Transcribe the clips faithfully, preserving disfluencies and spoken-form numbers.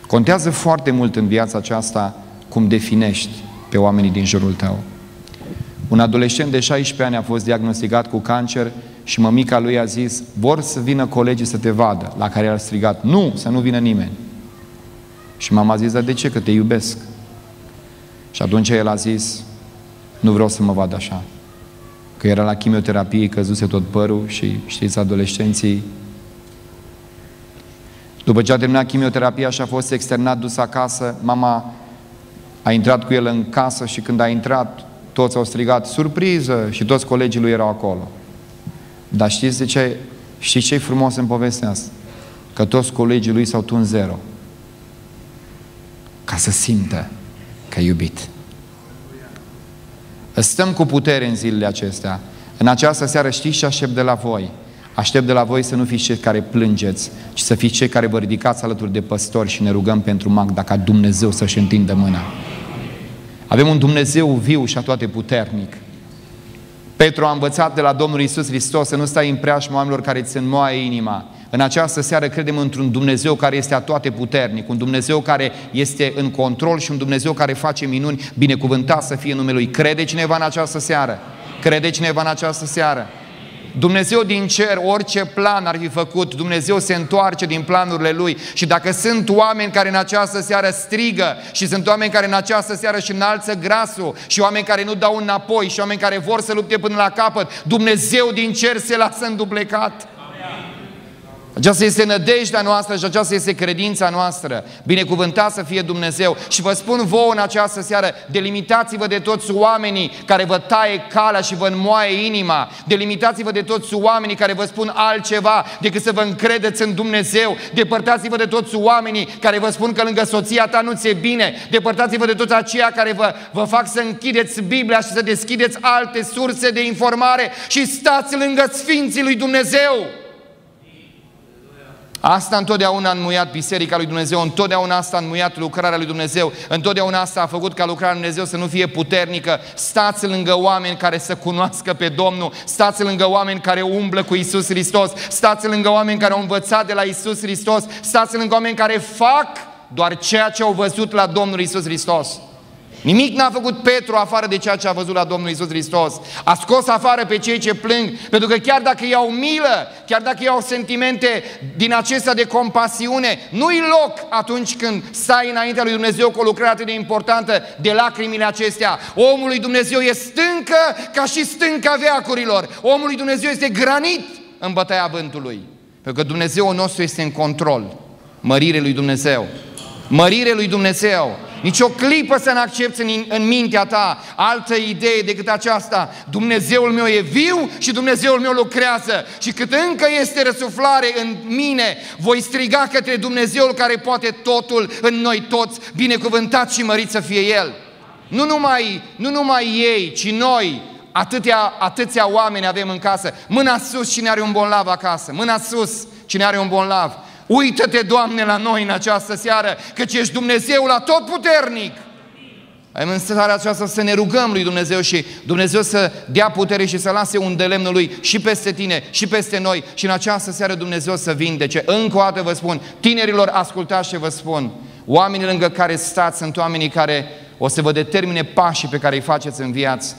Contează foarte mult în viața aceasta cum definești pe oamenii din jurul tău. Un adolescent de șaisprezece ani a fost diagnosticat cu cancer și mămica lui a zis: vor să vină colegii să te vadă. La care a strigat: nu, să nu vină nimeni. Și mama a zis: dar de ce? Că te iubesc. Și atunci el a zis: nu vreau să mă vad așa. Că era la chimioterapie, căzuse tot părul și știți, adolescenții. După ce a terminat chimioterapia și a fost externat, dus acasă, mama a intrat cu el în casă și când a intrat, toți au strigat: surpriză! Și toți colegii lui erau acolo. Dar știți de ce? Știți ce e frumos în povestea asta? Că toți colegii lui s-au tuns zero. Ca să simtă că e iubit. Stăm cu putere în zilele acestea. În această seară știți ce aștept de la voi? Aștept de la voi să nu fiți cei care plângeți, ci să fiți cei care vă ridicați alături de păstori și ne rugăm pentru Magda ca Dumnezeu să-și întindă mâna. Avem un Dumnezeu viu și atoate puternic. Petru a învățat de la Domnul Iisus Hristos să nu stai în preajma oamenilor care ți înmoaie inima. În această seară credem într-un Dumnezeu care este atoate puternic, un Dumnezeu care este în control și un Dumnezeu care face minuni. Binecuvântat să fie numele Lui. Crede cineva în această seară? Crede cineva în această seară? Dumnezeu din cer, orice plan ar fi făcut, Dumnezeu se întoarce din planurile Lui. Și dacă sunt oameni care în această seară strigă și sunt oameni care în această seară își înalță glasul și oameni care nu dau înapoi și oameni care vor să lupte până la capăt, Dumnezeu din cer se lasă înduplecat. Aceasta este nădejdea noastră și aceasta este credința noastră. Binecuvântat să fie Dumnezeu. Și vă spun vouă în această seară, delimitați-vă de toți oamenii care vă taie calea și vă înmoaie inima. Delimitați-vă de toți oamenii care vă spun altceva decât să vă încredeți în Dumnezeu. Depărtați-vă de toți oamenii care vă spun că lângă soția ta nu ți-e bine. Depărtați-vă de toți aceia care vă, vă fac să închideți Biblia și să deschideți alte surse de informare și stați lângă Sfinții lui Dumnezeu. Asta întotdeauna a înmuiat Biserica lui Dumnezeu, întotdeauna asta a înmuiat lucrarea lui Dumnezeu, întotdeauna asta a făcut ca lucrarea lui Dumnezeu să nu fie puternică. Stați lângă oameni care să cunoască pe Domnul, stați lângă oameni care umblă cu Iisus Hristos, stați lângă oameni care au învățat de la Iisus Hristos, stați lângă oameni care fac doar ceea ce au văzut la Domnul Iisus Hristos. Nimic n-a făcut Petru afară de ceea ce a văzut la Domnul Iisus Hristos. A scos afară pe cei ce plâng, pentru că chiar dacă iau milă, chiar dacă iau sentimente din acestea de compasiune, nu-i loc atunci când stai înaintea lui Dumnezeu cu o lucrare atât de importantă de lacrimile acestea. Omul lui Dumnezeu e stâncă ca și stânca veacurilor. Omul lui Dumnezeu este granit în bătaia vântului. Pentru că Dumnezeul nostru este în control. Mărire lui Dumnezeu. Mărire lui Dumnezeu. Nici o clipă să nu accepți în, în mintea ta altă idee decât aceasta. Dumnezeul meu e viu și Dumnezeul meu lucrează. Și cât încă este răsuflare în mine, voi striga către Dumnezeul care poate totul în noi toți. Binecuvântat și mărit să fie El. Nu numai, nu numai ei, ci noi. Atâtea, atâția oameni avem în casă. Mâna sus cine are un bolnav acasă. Mâna sus cine are un bolnav. Uită-te, Doamne, la noi în această seară, căci ești Dumnezeul atotputernic. Avem în seara aceasta să ne rugăm lui Dumnezeu și Dumnezeu să dea putere și să lase un de lemnul Lui și peste tine și peste noi și în această seară Dumnezeu să vindece. Încă o dată vă spun, tinerilor, ascultați ce vă spun. Oamenii lângă care stați sunt oamenii care o să vă determine pașii pe care îi faceți în viață.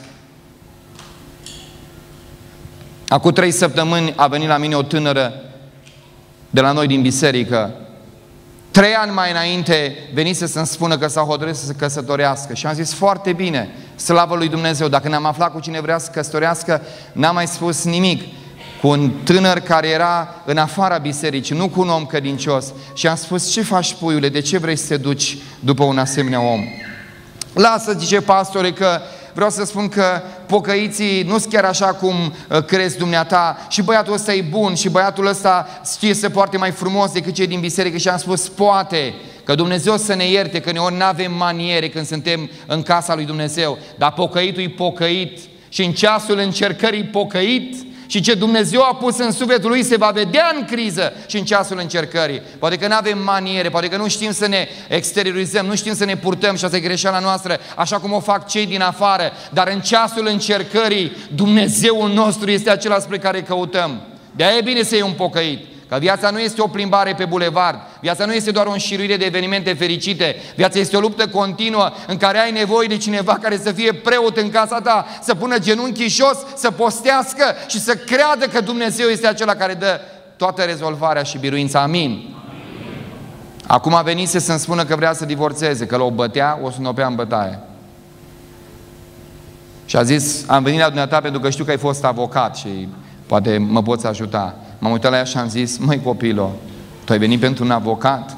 Acum trei săptămâni a venit la mine o tânără de la noi din biserică. Trei ani mai înainte venise să-mi spună că s-a hotărât să se căsătorească și am zis foarte bine, slavă lui Dumnezeu. Dacă ne-am aflat cu cine vrea să căsătorească, n-am mai spus nimic. Cu un tânăr care era în afara bisericii, nu cu un om credincios. Și am spus, ce faci, puiule, de ce vrei să te duci după un asemenea om? Lasă, zice pastore, că vreau să spun că pocăiții nu sunt chiar așa cum uh, crezi dumneata și băiatul ăsta e bun și băiatul ăsta știe să poarte mai frumos decât cei din biserică. Și am spus, poate, că Dumnezeu să ne ierte, că noi nu avem maniere când suntem în casa lui Dumnezeu, dar pocăitul e pocăit și în ceasul încercării pocăit. Și ce Dumnezeu a pus în sufletul lui se va vedea în criză și în ceasul încercării. Poate că nu avem maniere, poate că nu știm să ne exteriorizăm, nu știm să ne purtăm și asta e greșeala noastră, așa cum o fac cei din afară. Dar în ceasul încercării, Dumnezeul nostru este acela spre care căutăm. De-aia e bine să iei un pocăit. Că viața nu este o plimbare pe bulevard, viața nu este doar o înșiruire de evenimente fericite, viața este o luptă continuă în care ai nevoie de cineva care să fie preot în casa ta, să pună genunchii jos, să postească și să creadă că Dumnezeu este acela care dă toată rezolvarea și biruința. Amin. Acum a venit să-mi spună că vrea să divorțeze, că l-o bătea, o sunopea în bătaie. Și a zis, am venit la dumneata pentru că știu că ai fost avocat și poate mă poți ajuta. M-am uitat la ea și am zis, măi copilo, tu ai venit pentru un avocat?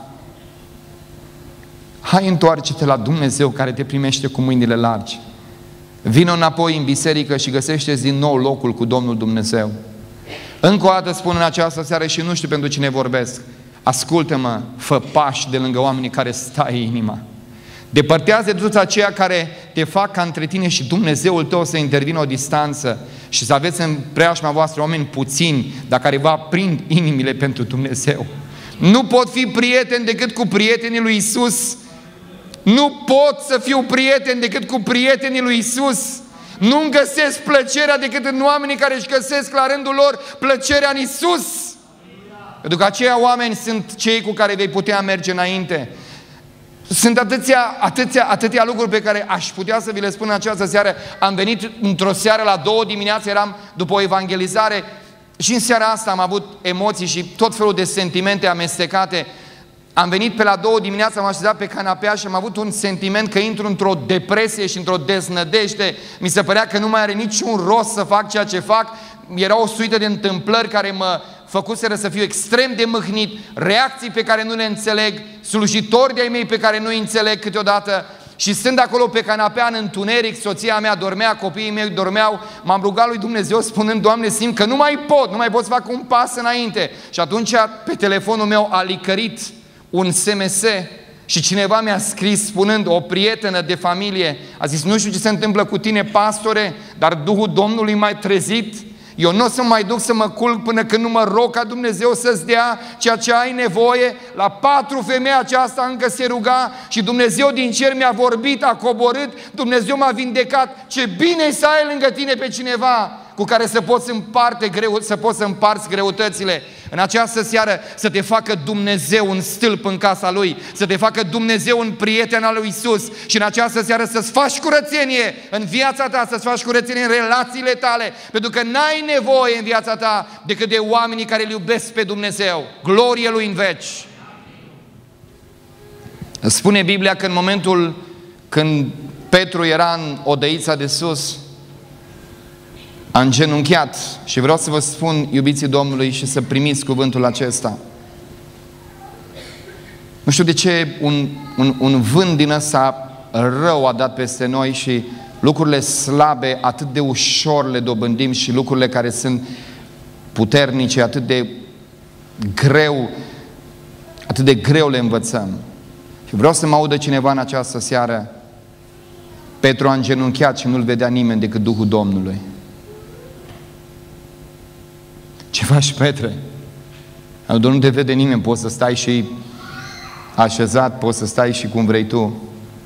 Hai, întoarce-te la Dumnezeu care te primește cu mâinile largi. Vino înapoi în biserică și găsește-ți din nou locul cu Domnul Dumnezeu. Încă o dată spun în această seară și nu știu pentru cine vorbesc. Ascultă-mă, fă pași de lângă oamenii care stai inima. Depărtează de toți aceia care te fac ca între tine și Dumnezeul tău să intervină o distanță și să aveți în preajma voastră oameni puțini, dar care vă aprind inimile pentru Dumnezeu. Nu pot fi prieten decât cu prietenii lui Isus. Nu pot să fiu prieten decât cu prietenii lui Isus. Nu-mi găsesc plăcerea decât în oamenii care își găsesc la rândul lor plăcerea în Isus. Pentru că aceia oameni sunt cei cu care vei putea merge înainte. Sunt atâția, atâția, atâția lucruri pe care aș putea să vi le spun în această seară. Am venit într-o seară la două dimineața, eram după o evangelizare și în seara asta am avut emoții și tot felul de sentimente amestecate. Am venit pe la două dimineața, m-am așezat pe canapea și am avut un sentiment că intru într-o depresie și într-o deznădejde. Mi se părea că nu mai are niciun rost să fac ceea ce fac. Era o suită de întâmplări care mă făcuseră să fiu extrem de mâhnit, reacții pe care nu le înțeleg, slujitori de-ai mei pe care nu îi înțeleg câteodată. Și stând acolo pe canapea în întuneric, soția mea dormea, copiii mei dormeau, m-am rugat lui Dumnezeu spunând, Doamne, simt că nu mai pot, nu mai pot să fac un pas înainte. Și atunci pe telefonul meu a licărit un S M S și cineva mi-a scris spunând, o prietenă de familie, a zis, nu știu ce se întâmplă cu tine, pastore, dar Duhul Domnului m-a trezit. Eu nu o să mai duc să mă culc până când nu mă rog ca Dumnezeu să-ți dea ceea ce ai nevoie. La patru femei aceasta încă se ruga și Dumnezeu din cer mi-a vorbit, a coborât, Dumnezeu m-a vindecat. Ce bine să ai lângă tine pe cineva cu care să poți împarte greu, să poți să împarți greutățile. În această seară să te facă Dumnezeu un stâlp în casa Lui, să te facă Dumnezeu un prieten al lui Isus și în această seară să-ți faci curățenie în viața ta, să-ți faci curățenie în relațiile tale, pentru că n-ai nevoie în viața ta decât de oamenii care îl iubesc pe Dumnezeu. Glorie Lui în veci! Spune Biblia că în momentul când Petru era în odăița de sus, a îngenunchiat și vreau să vă spun, iubiții Domnului, și să primiți cuvântul acesta. Nu știu de ce un, un, un vânt din ăsta rău a dat peste noi și lucrurile slabe atât de ușor le dobândim și lucrurile care sunt puternice atât de greu, atât de greu le învățăm. Și vreau să mă audă cineva în această seară. Petru a îngenunchiat și nu-l vedea nimeni decât Duhul Domnului. Ce faci, Petre? Nu te vede nimeni, poți să stai și așezat, poți să stai și cum vrei tu.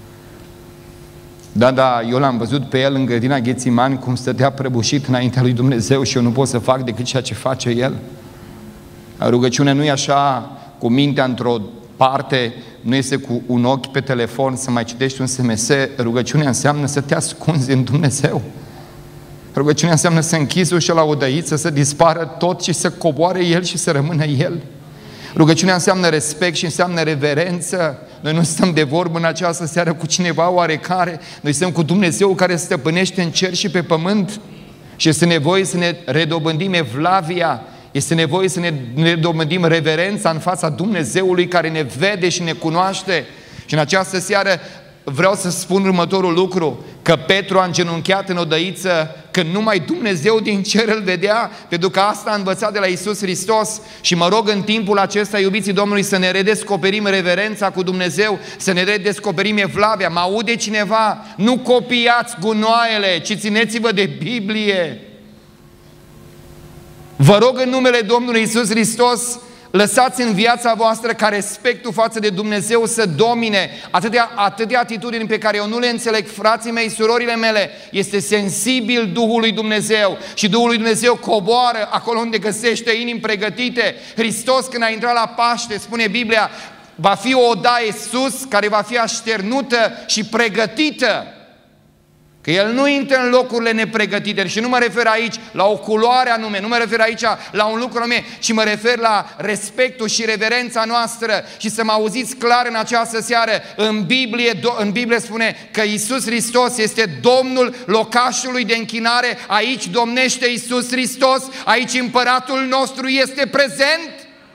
Da, da, eu l-am văzut pe el în grădina Ghețimani cum stătea prăbușit înaintea lui Dumnezeu și eu nu pot să fac decât ceea ce face el. Rugăciunea nu e așa cu mintea într-o parte, nu este cu un ochi pe telefon să mai citești un S M S. Rugăciunea înseamnă să te ascunzi în Dumnezeu. Rugăciunea înseamnă să închizi ușa la odăiță, să dispară tot și să coboare El și să rămână El. Rugăciunea înseamnă respect și înseamnă reverență. Noi nu stăm de vorbă în această seară cu cineva oarecare. Noi stăm cu Dumnezeu care stăpânește în cer și pe pământ. Și este nevoie să ne redobândim evlavia. Este nevoie să ne redobândim reverența în fața Dumnezeului care ne vede și ne cunoaște. Și în această seară vreau să spun următorul lucru, că Petru a îngenunchiat în odăiță când numai Dumnezeu din cer îl vedea, pentru că asta a învățat de la Iisus Hristos. Și mă rog în timpul acesta, iubiții Domnului, să ne redescoperim reverența cu Dumnezeu, să ne redescoperim evlavia. Mă aude cineva? Nu copiați gunoaiele, ci țineți-vă de Biblie. Vă rog în numele Domnului Iisus Hristos, Lăsați în viața voastră ca respectul față de Dumnezeu să domine. Atâtea, atâtea atitudini pe care eu nu le înțeleg, frații mei, surorile mele, este sensibil Duhul lui Dumnezeu. Și Duhul lui Dumnezeu coboară acolo unde găsește inimi pregătite. Hristos, când a intrat la Paște, spune Biblia, va fi o odaie sus care va fi așternută și pregătită. Că El nu intră în locurile nepregătite. Și nu mă refer aici la o culoare anume, nu mă refer aici la un lucru anume, ci mă refer la respectul și reverența noastră. Și să mă auziți clar în această seară, în Biblie, în Biblie spune că Iisus Hristos este Domnul locașului de închinare. Aici domnește Iisus Hristos, aici împăratul nostru este prezent.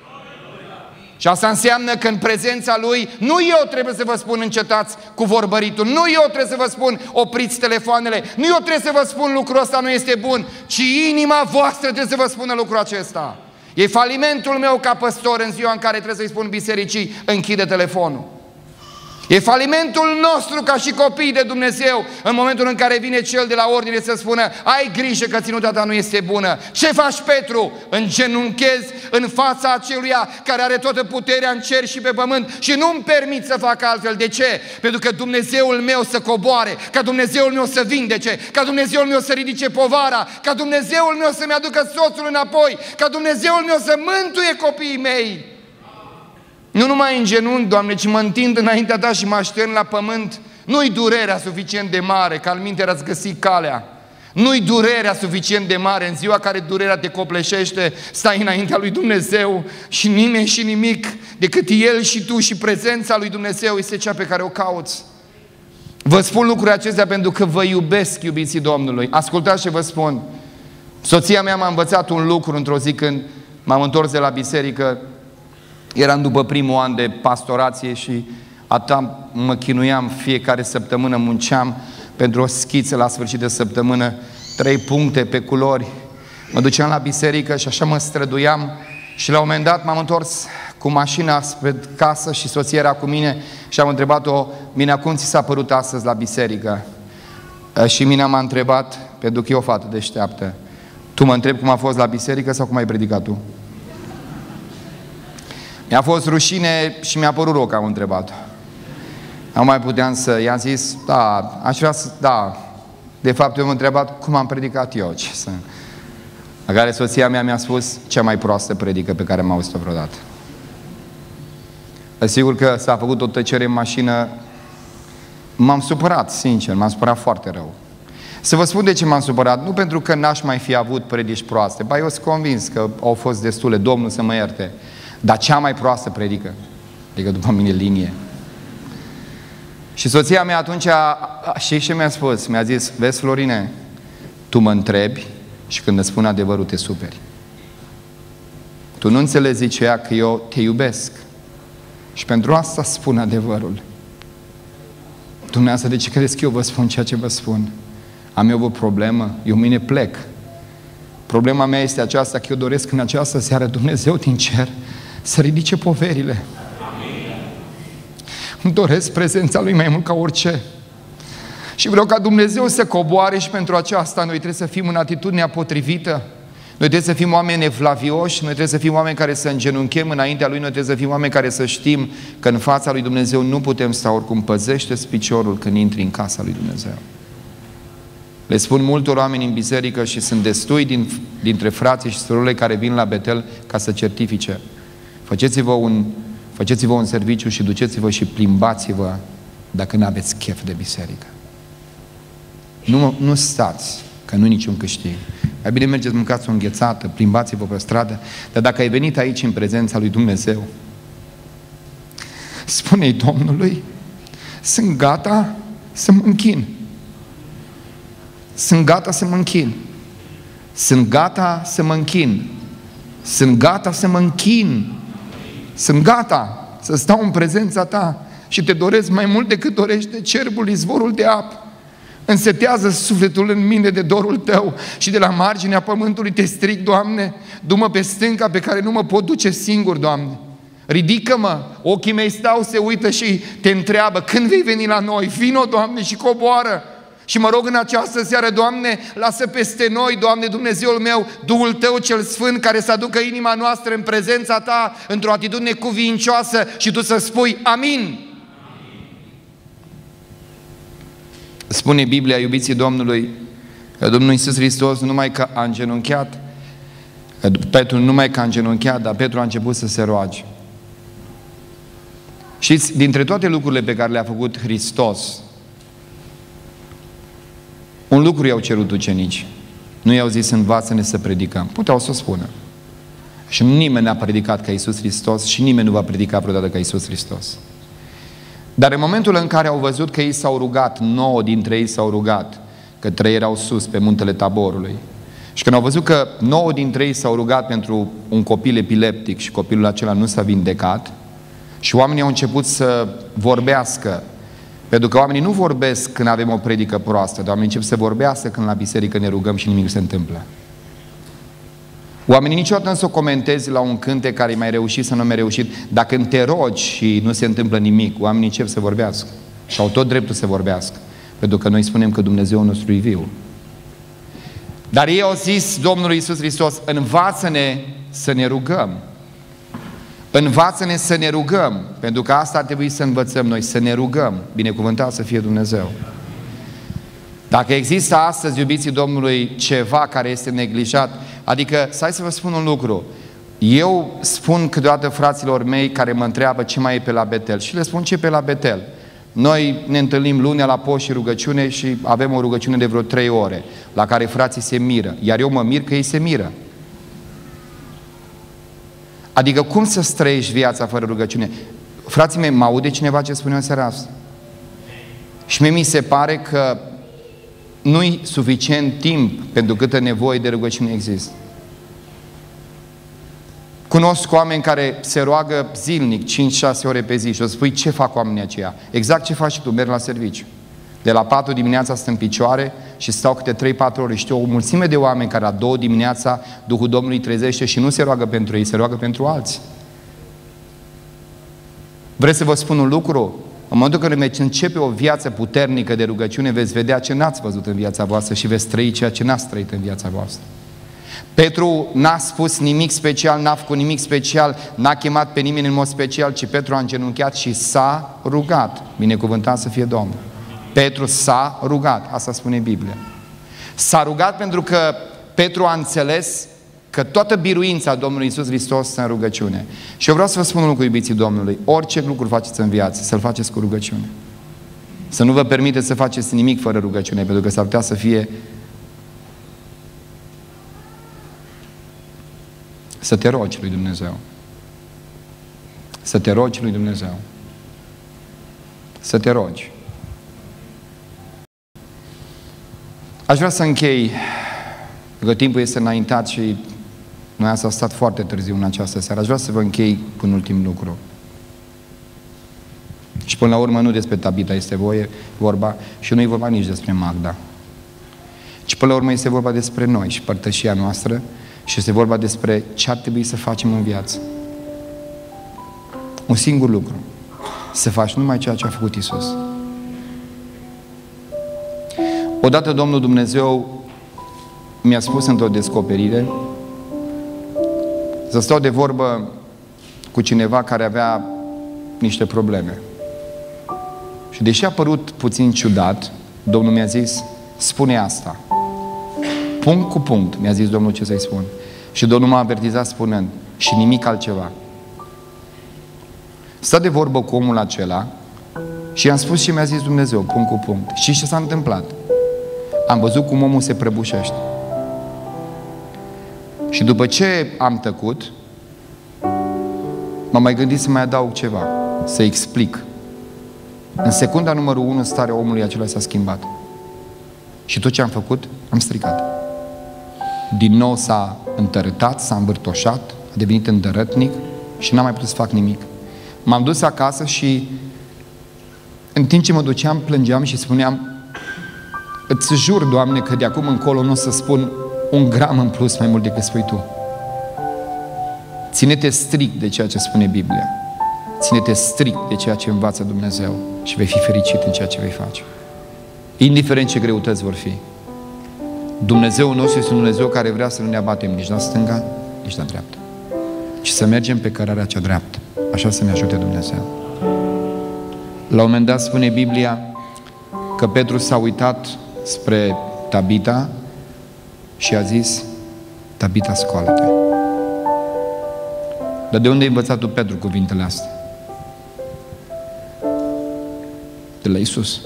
Și asta înseamnă că în prezența Lui, nu eu trebuie să vă spun încetați cu vorbăritul, nu eu trebuie să vă spun opriți telefoanele, nu eu trebuie să vă spun lucrul ăsta nu este bun, ci inima voastră trebuie să vă spună lucrul acesta. E falimentul meu ca păstor în ziua în care trebuie să-i spun bisericii, închide telefonul. E falimentul nostru ca și copii de Dumnezeu în momentul în care vine cel de la ordine să spună ai grijă că ținuta ta nu este bună. Ce faci, Petru? Îngenunchezi în fața aceluia care are toată puterea în cer și pe pământ și nu-mi permit să fac altfel. De ce? Pentru că Dumnezeul meu să coboare, ca Dumnezeul meu să vindece, ca Dumnezeul meu să ridice povara, ca Dumnezeul meu să-mi aducă soțul înapoi, ca Dumnezeul meu să mântuie copiii mei. Nu numai în genunchi, Doamne, ci mă întind înaintea Ta și mă aștern la pământ. Nu-i durerea suficient de mare, că alminteri ați găsit calea. Nu-i durerea suficient de mare, în ziua care durerea te copleșește, stai înaintea lui Dumnezeu și nimeni și nimic decât El și tu și prezența lui Dumnezeu este cea pe care o cauți. Vă spun lucrurile acestea pentru că vă iubesc, iubiții Domnului. Ascultați ce vă spun. Soția mea m-a învățat un lucru într-o zi când m-am întors de la biserică. Eram după primul an de pastorație și atâta mă chinuiam, fiecare săptămână munceam pentru o schiță la sfârșit de săptămână, trei puncte pe culori. Mă duceam la biserică și așa mă străduiam și la un moment dat m-am întors cu mașina spre casă și soția era cu mine și am întrebat-o, Mina, cum ți s-a părut astăzi la biserică? Și Mina m-a întrebat, pentru că e o fată deșteaptă, tu mă întrebi cum a fost la biserică sau cum ai predicat tu? Mi-a fost rușine și mi-a părut rău că am întrebat. Nu mai puteam să... I-am zis, da, aș vrea să... Da, de fapt eu m-am întrebat cum am predicat eu. Ce să... La care soția mea mi-a spus cea mai proastă predică pe care am auzit-o vreodată. Sigur că s-a făcut o tăcere în mașină. M-am supărat, sincer, m-am supărat foarte rău. Să vă spun de ce m-am supărat. Nu pentru că n-aș mai fi avut predici proaste. Ba, eu sunt convins că au fost destule, Domnul să mă ierte. Dar cea mai proastă predică, adică după mine linie. Și soția mea atunci, și ce mi-a spus? Mi-a zis, vezi, Florine, tu mă întrebi și când îți spun adevărul te superi. Tu nu înțelegi, zice ea, că eu te iubesc. Și pentru asta spun adevărul. Dumneavoastră, de ce credeți că eu vă spun ceea ce vă spun? Am eu o problemă? Eu mâine plec. Problema mea este aceasta, că eu doresc în această seară Dumnezeu din cer să ridice poverile. Amin. Îmi doresc prezența Lui mai mult ca orice. Și vreau ca Dumnezeu să coboare și pentru aceasta noi trebuie să fim în atitudinea potrivită. Noi trebuie să fim oameni evlavioși, noi trebuie să fim oameni care să îngenunchem înaintea Lui, noi trebuie să fim oameni care să știm că în fața Lui Dumnezeu nu putem sta oricum. Păzește-ți piciorul când intri în casa Lui Dumnezeu. Le spun multor oameni în biserică și sunt destui din, dintre frații și surorile care vin la Betel ca să certifice. Faceți-vă un, faceți-vă un serviciu și duceți-vă și plimbați-vă dacă nu aveți chef de biserică. Nu, nu stați, că nu niciun câștig. Mai bine mergeți, mâncați o înghețată, plimbați-vă pe stradă, dar dacă ai venit aici în prezența lui Dumnezeu, spune-i Domnului, sunt gata să mă închin. Sunt gata să mă închin. Sunt gata să mă închin. Sunt gata să mă închin. Sunt gata să stau în prezența Ta și te doresc mai mult decât dorește cerbul, izvorul de apă. Însetează sufletul în mine de dorul Tău și de la marginea pământului te strig, Doamne, du-mă pe stânca pe care nu mă pot duce singur, Doamne. Ridică-mă, ochii mei stau, se uită și te întreabă, când vei veni la noi? Vino, Doamne, și coboară. Și mă rog în această seară, Doamne, lasă peste noi, Doamne Dumnezeul meu, Duhul Tău cel Sfânt, care să aducă inima noastră în prezența Ta, într-o atitudine cuvincioasă și Tu să spui amin. Spune Biblia, iubiții Domnului, că Domnul Iisus Hristos nu numai că a îngenunchiat, Petru nu numai că a îngenunchiat, dar Petru a început să se roage. Și dintre toate lucrurile pe care le-a făcut Hristos, un lucru i-au cerut ucenici. Nu i-au zis, învață-ne să predicăm. Puteau să o spună. Și nimeni n-a predicat ca Iisus Hristos și nimeni nu va predica vreodată ca Iisus Hristos. Dar în momentul în care au văzut că ei s-au rugat, nouă dintre ei s-au rugat, că trei erau sus pe muntele Taborului, și când au văzut că nouă dintre ei s-au rugat pentru un copil epileptic și copilul acela nu s-a vindecat, și oamenii au început să vorbească, pentru că oamenii nu vorbesc când avem o predică proastă, dar oamenii încep să vorbească când la biserică ne rugăm și nimic nu se întâmplă. Oamenii niciodată nu să o comentezi la un cântec care e mai reușit sau nu mai reușit, dar când te rogi și nu se întâmplă nimic, oamenii încep să vorbească și au tot dreptul să vorbească, pentru că noi spunem că Dumnezeu nostru e viu. Dar ei au zis Domnului Iisus Hristos, învață-ne să ne rugăm. Învață-ne să ne rugăm, pentru că asta ar trebui să învățăm noi, să ne rugăm. Binecuvântat să fie Dumnezeu. Dacă există astăzi, iubiții Domnului, ceva care este neglijat, adică, stai să vă spun un lucru, eu spun câteodată fraților mei care mă întreabă ce mai e pe la Betel și le spun ce e pe la Betel. Noi ne întâlnim lunea la post și rugăciune și avem o rugăciune de vreo trei ore, la care frații se miră, iar eu mă mir că ei se miră. Adică cum să trăiești viața fără rugăciune? Frații mei, mă aude cineva ce spune în seara asta? Și mie mi se pare că nu-i suficient timp pentru câtă nevoie de rugăciune există. Cunosc oameni care se roagă zilnic, cinci șase ore pe zi și o spui ce fac oamenii aceia? Exact ce faci și tu, mergi la serviciu. De la patru dimineața sunt în picioare și stau câte trei patru ore. Știu o mulțime de oameni care la două dimineața Duhul Domnului trezește și nu se roagă pentru ei, se roagă pentru alții. Vreți să vă spun un lucru? În momentul în care începe o viață puternică de rugăciune, veți vedea ce n-ați văzut în viața voastră și veți trăi ceea ce n-ați trăit în viața voastră. Petru n-a spus nimic special, n-a făcut nimic special, n-a chemat pe nimeni în mod special, ci Petru a îngenunchiat și s-a rugat. Binecuvântat să fie Domnul. Petru s-a rugat, asta spune Biblia. S-a rugat pentru că Petru a înțeles că toată biruința Domnului Iisus Hristos stă în rugăciune. Și eu vreau să vă spun un lucru, iubiții Domnului, orice lucru faceți în viață, să-l faceți cu rugăciune. Să nu vă permiteți să faceți nimic fără rugăciune, pentru că s-ar putea să fie să te rogi lui Dumnezeu. Să te rogi lui Dumnezeu. Să te rogi. Aș vrea să închei, că timpul este înaintat și noi ați stat foarte târziu în această seară. Aș vrea să vă închei cu un ultim lucru. Și până la urmă nu despre Tabita este voie, vorba, și nu e vorba nici despre Magda. Ci până la urmă este vorba despre noi și părtășia noastră și este vorba despre ce ar trebui să facem în viață. Un singur lucru. Să faci numai ceea ce a făcut Iisus. Odată Domnul Dumnezeu mi-a spus într-o descoperire să stau de vorbă cu cineva care avea niște probleme. Și deși a părut puțin ciudat, Domnul mi-a zis, spune asta. Punct cu punct, mi-a zis Domnul ce să-i spun. Și Domnul m-a avertizat spunând, și nimic altceva. Stă de vorbă cu omul acela și i-am spus și mi-a zis Dumnezeu, punct cu punct. Și ce s-a întâmplat? Am văzut cum omul se prăbușește. Și după ce am tăcut, m-am mai gândit să mai adaug ceva, să explic. În secunda numărul unu, starea omului acela s-a schimbat. Și tot ce am făcut, am stricat. Din nou s-a întărătat, s-a învârtoșat, a devenit îndărătnic și n-am mai putut să fac nimic. M-am dus acasă și în timp ce mă duceam, plângeam și spuneam, îți jur, Doamne, că de acum încolo nu o să spun un gram în plus mai mult decât spui Tu. Ține-te strict de ceea ce spune Biblia. Ține-te strict de ceea ce învață Dumnezeu și vei fi fericit în ceea ce vei face. indiferent ce greutăți vor fi. Dumnezeul nostru este un Dumnezeu care vrea să nu ne abatem nici la stânga, nici la dreapta, ci să mergem pe cărarea cea dreaptă. Așa să ne ajute Dumnezeu. La un moment dat spune Biblia că Petru s-a uitat spre Tabita și a zis: Tabita, scoală-te. Dar de unde ai învățat tu, Petru, cuvintele astea? De la Iisus.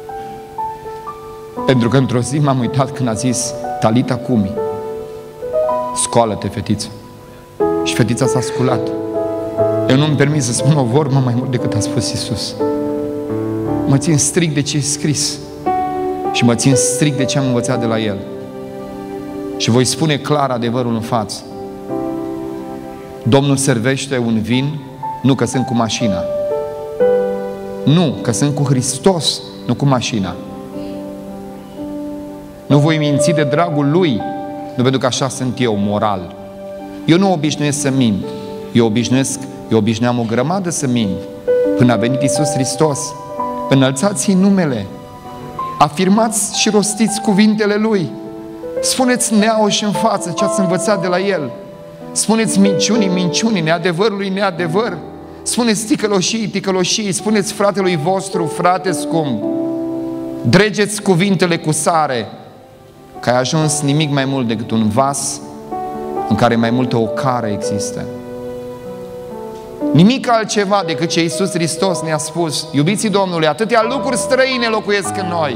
Pentru că într-o zi m-am uitat când a zis: Talita cumi, scoală-te, fetiță. Și fetița s-a sculat. Eu nu-mi permit să spun o vorbă mai mult decât a spus Iisus. Mă țin strict de ce e scris și mă țin strict de ce am învățat de la El. Și voi spune clar adevărul în față. Domnul servește un vin, nu că sunt cu mașina. Nu, că sunt cu Hristos, nu cu mașina. Nu voi minți de dragul Lui, nu pentru că așa sunt eu, moral. Eu nu obișnuiesc să mint. Eu obișnuiesc, eu obișnuiam o grămadă să mint. Până a venit Iisus Hristos. Înălțați-i numele. Afirmați și rostiți cuvintele Lui. Spuneți neauși în față ce ați învățat de la El. Spuneți minciunii, minciunii, neadevărului, neadevăr. Spuneți ticăloșii, ticăloșii. Spuneți fratelui vostru, frate scump. Dregeți cuvintele cu sare, că ai ajuns nimic mai mult decât un vas în care mai multă ocară există. Nimic altceva decât ce Iisus Hristos ne-a spus: iubiții Domnului, atâtea lucruri străine locuiesc în noi.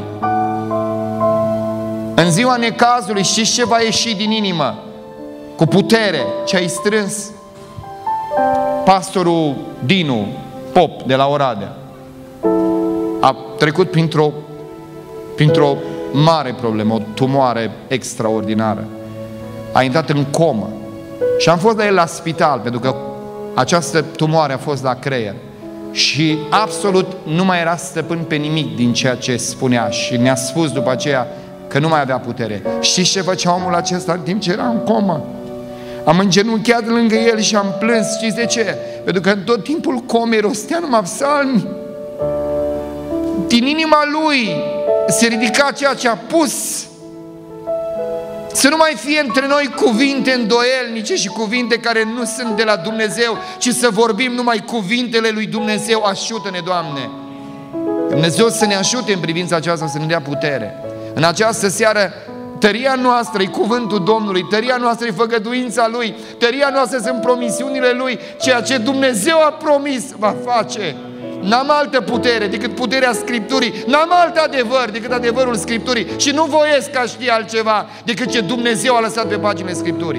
În ziua necazului știți ce va ieși din inimă? Cu putere ce ai strâns. Pastorul Dinu Pop de la Oradea a trecut printr-o printr-o mare problemă, o tumoare extraordinară. A intrat în comă și am fost la el la spital pentru că această tumoare a fost la creier și absolut nu mai era stăpân pe nimic din ceea ce spunea și ne-a spus după aceea că nu mai avea putere. Știți ce făcea omul acesta în timp ce era în comă? Am îngenunchiat lângă el și am plâns. Știți de ce? Pentru că în tot timpul comei rostea numai psalmi. Din inima lui se ridica ceea ce a pus. Să nu mai fie între noi cuvinte îndoielnice și cuvinte care nu sunt de la Dumnezeu, ci să vorbim numai cuvintele lui Dumnezeu. Ajută-ne, Doamne! Dumnezeu să ne ajute în privința aceasta, să ne dea putere. În această seară, tăria noastră e cuvântul Domnului, tăria noastră e făgăduința Lui, tăria noastră sunt promisiunile Lui. Ceea ce Dumnezeu a promis va face. N-am altă putere decât puterea Scripturii, n-am alt adevăr decât adevărul Scripturii și nu voiesc ca știe altceva decât ce Dumnezeu a lăsat pe paginile Scripturii.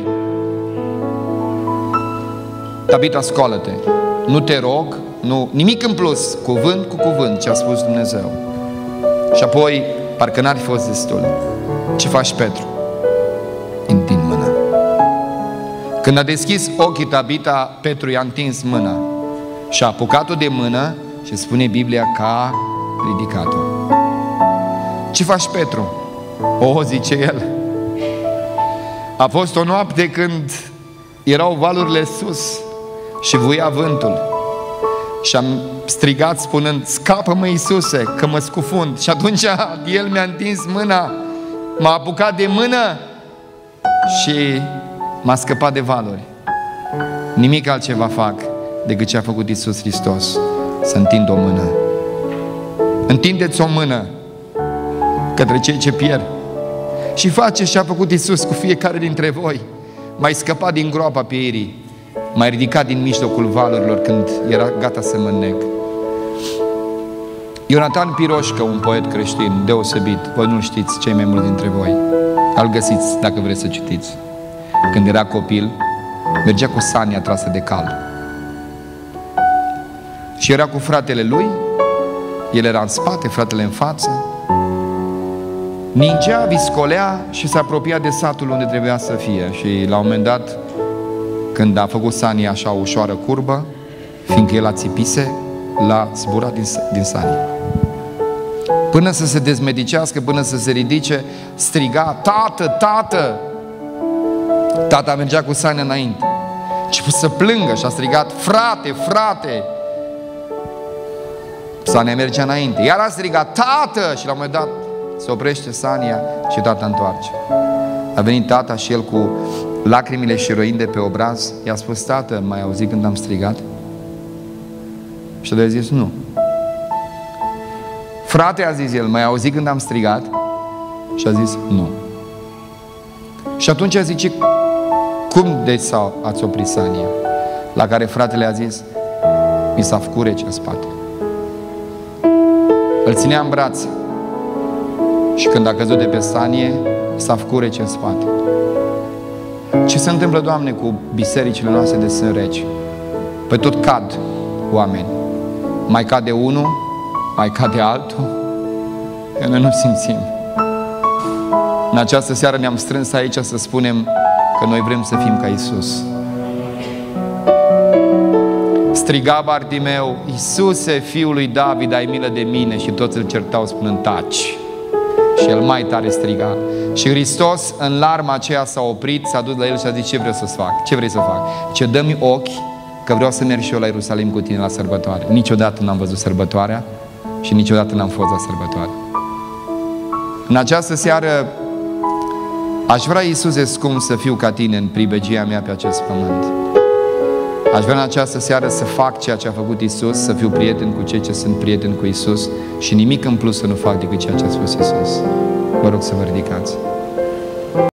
Tabita, scoală-te. Nu te rog, nu, nimic în plus, cuvânt cu cuvânt ce a spus Dumnezeu. Și apoi, parcă n-ar fi fost destul. Ce faci, Petru? Întind mâna. Când a deschis ochii Tabita, Petru i-a întins mâna și a apucat-o de mână și spune Biblia că a ridicat-o. Ce faci, Petru? O, zice el, a fost o noapte când erau valurile sus și vuia vântul și am strigat spunând: scapă-mă, Iisuse, că mă scufund. Și atunci el mi-a întins mâna, m-a apucat de mână și m-a scăpat de valuri. Nimic altceva fac decât ce a făcut Iisus Hristos, să întind o mână. Întindeți o mână către cei ce pierd și faceți ce a făcut Iisus cu fiecare dintre voi. M-ai scăpat din groapa pieirii, m-ai ridicat din mijlocul valurilor când era gata să mă înnec. Ionatan Piroșcă, un poet creștin deosebit, voi nu știți, cei mai mulți dintre voi, îl găsiți dacă vreți să citiți. Când era copil, mergea cu sania trasă de cal și era cu fratele lui, el era în spate, fratele în față. Ningea, viscolea și se apropia de satul unde trebuia să fie. Și la un moment dat, când a făcut sania așa o ușoară curbă, fiindcă el ațipise, l-a zburat din, din sanie. Până să se dezmedicească, până să se ridice, striga: tată, tată! Tata mergea cu sania înainte. A început să plângă și a strigat: frate, frate! Sania mergea înainte. Iar a strigat: tată! Și la un moment dat Se oprește sania și tata întoarce. A venit tata și el cu lacrimile și roind de pe obraz. I-a spus: tată, m-ai auzit când am strigat? Și el a zis: nu. Frate, a zis el, m-ai auzit când am strigat? Și a zis: nu. Și atunci a zice: cum deci sau ați oprit sania? La care fratele a zis: mi s-a făcut rece în spate. Îl ținea în brațe și când a căzut de pe sanie, s-a făcut rece în spate. Ce se întâmplă, Doamne, cu bisericile noastre de sân reci? Păi tot cad oameni. Mai cade unul, mai cade altul, că noi nu simțim. În această seară ne-am strâns aici să spunem că noi vrem să fim ca Iisus. Striga Bartimeu: Iisuse, Fiul lui David, ai milă de mine. Și toți îl certau spunând: taci. Și el mai tare striga. Și Hristos, în larma aceea, s-a oprit, s-a dus la el și a zis: ce vreau să fac? Ce vrei să fac? Ce dă-mi ochi, că vreau să merg și eu la Ierusalim cu tine la sărbătoare. Niciodată n-am văzut sărbătoarea și niciodată n-am fost la sărbătoare. În această seară aș vrea, Iisuse scump, să fiu ca tine în pribegia mea pe acest pământ. Aș vrea în această seară să fac ceea ce a făcut Iisus, să fiu prieten cu cei ce sunt prieteni cu Iisus și nimic în plus să nu fac decât ceea ce a spus Iisus. Vă rog să vă ridicați.